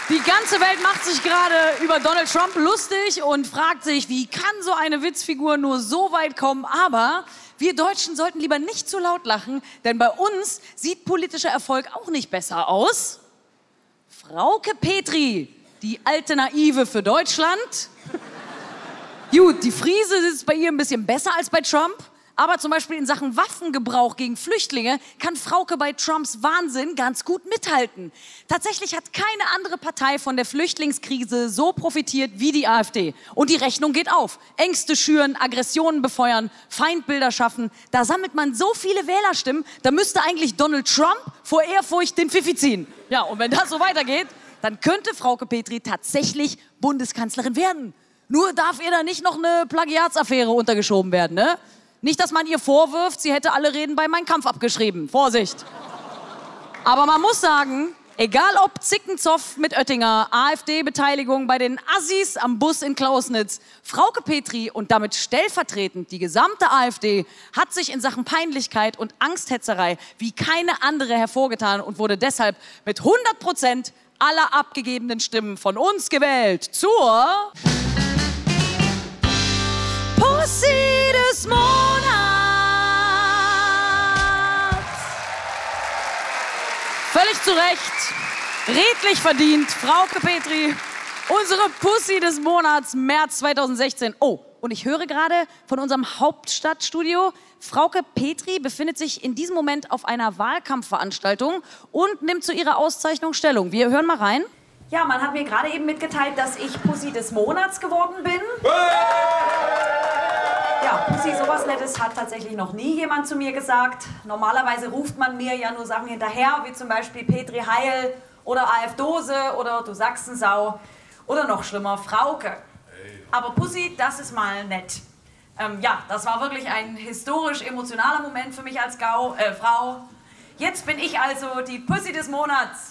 Die ganze Welt macht sich gerade über Donald Trump lustig und fragt sich, wie kann so eine Witzfigur nur so weit kommen? Aber wir Deutschen sollten lieber nicht zu laut lachen, denn bei uns sieht politischer Erfolg auch nicht besser aus. Frauke Petry, die Alternative für Deutschland. Gut, die Friese ist bei ihr ein bisschen besser als bei Trump. Aber zum Beispiel in Sachen Waffengebrauch gegen Flüchtlinge kann Frauke bei Trumps Wahnsinn ganz gut mithalten. Tatsächlich hat keine andere Partei von der Flüchtlingskrise so profitiert wie die AfD. Und die Rechnung geht auf. Ängste schüren, Aggressionen befeuern, Feindbilder schaffen. Da sammelt man so viele Wählerstimmen, da müsste eigentlich Donald Trump vor Ehrfurcht den Pfiffi ziehen. Ja, und wenn das so weitergeht, dann könnte Frauke Petry tatsächlich Bundeskanzlerin werden. Nur darf ihr da nicht noch eine Plagiatsaffäre untergeschoben werden, ne? Nicht, dass man ihr vorwirft, sie hätte alle Reden bei Mein Kampf abgeschrieben. Vorsicht. Aber man muss sagen, egal ob Zickenzoff mit Oettinger, AfD-Beteiligung bei den Assis am Bus in Klausnitz, Frauke Petry und damit stellvertretend die gesamte AfD hat sich in Sachen Peinlichkeit und Angsthetzerei wie keine andere hervorgetan und wurde deshalb mit 100% aller abgegebenen Stimmen von uns gewählt zur Pussy des Monats. Völlig zu Recht, redlich verdient, Frauke Petry, unsere Pussy des Monats, März 2016. Oh, und ich höre gerade von unserem Hauptstadtstudio, Frauke Petry befindet sich in diesem Moment auf einer Wahlkampfveranstaltung und nimmt zu ihrer Auszeichnung Stellung. Wir hören mal rein. Ja, man hat mir gerade eben mitgeteilt, dass ich Pussy des Monats geworden bin. Ja, Pussy, sowas Nettes hat tatsächlich noch nie jemand zu mir gesagt. Normalerweise ruft man mir ja nur Sachen hinterher, wie zum Beispiel Petri Heil oder AF-Dose oder du Sachsensau oder noch schlimmer, Frauke. Aber Pussy, das ist mal nett. Ja, das war wirklich ein historisch emotionaler Moment für mich als Frau. Jetzt bin ich also die Pussy des Monats.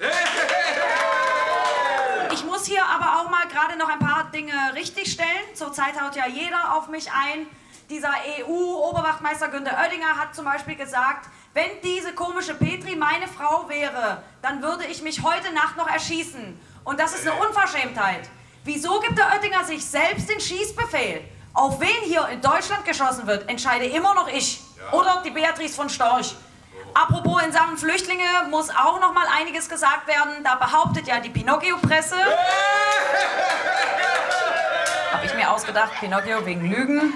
Ich muss hier aber auch mal gerade noch ein paar Dinge richtigstellen. Zurzeit haut ja jeder auf mich ein. Dieser EU-Oberwachtmeister Günther Oettinger hat zum Beispiel gesagt, wenn diese komische Petry meine Frau wäre, dann würde ich mich heute Nacht noch erschießen. Und das ist eine Unverschämtheit. Wieso gibt der Oettinger sich selbst den Schießbefehl? Auf wen hier in Deutschland geschossen wird, entscheide immer noch ich. Oder die Beatrice von Storch. Apropos in Sachen Flüchtlinge muss auch noch mal einiges gesagt werden. Da behauptet ja die Pinocchio-Presse. Habe ich mir ausgedacht, Pinocchio wegen Lügen.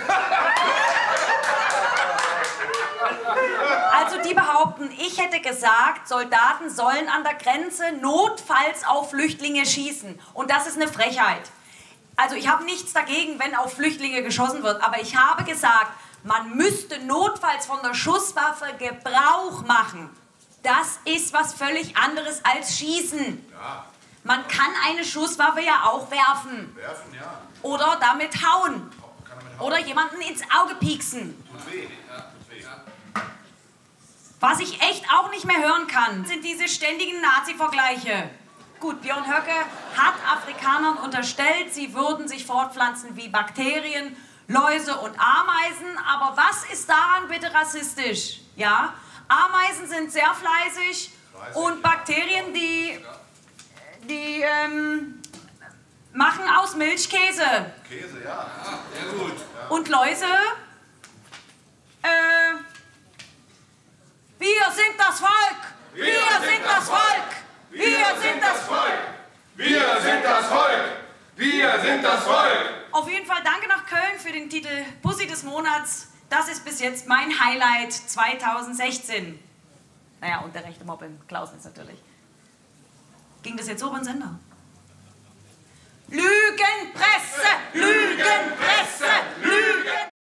Also die behaupten, ich hätte gesagt, Soldaten sollen an der Grenze notfalls auf Flüchtlinge schießen. Und das ist eine Frechheit. Also ich habe nichts dagegen, wenn auf Flüchtlinge geschossen wird. Aber ich habe gesagt, man müsste notfalls von der Schusswaffe Gebrauch machen. Das ist was völlig anderes als Schießen. Ja. Man kann eine Schusswaffe ja auch werfen. Werfen, ja. Oder damit hauen. Oder jemanden ins Auge pieksen. Tut weh. Ja, tut weh. Was ich echt auch nicht mehr hören kann, sind diese ständigen Nazi-Vergleiche. Gut, Björn Höcke hat Afrikanern unterstellt, sie würden sich fortpflanzen wie Bakterien, Läuse und Ameisen, aber was ist daran bitte rassistisch? Ja, Ameisen sind sehr fleißig und Bakterien, die machen aus Milch Käse. Käse, ja. Sehr gut. Ja. Und Läuse? Wir sind das Volk! Wir sind das Volk! Wir sind das Volk! Wir sind das Volk! Wir sind das Volk! Auf jeden Fall danke nach Köln für den Titel Pussy des Monats. Das ist bis jetzt mein Highlight 2016. Naja, und der rechte Mob in Klausnitz natürlich. Ging das jetzt so über den Sender? Lügenpresse!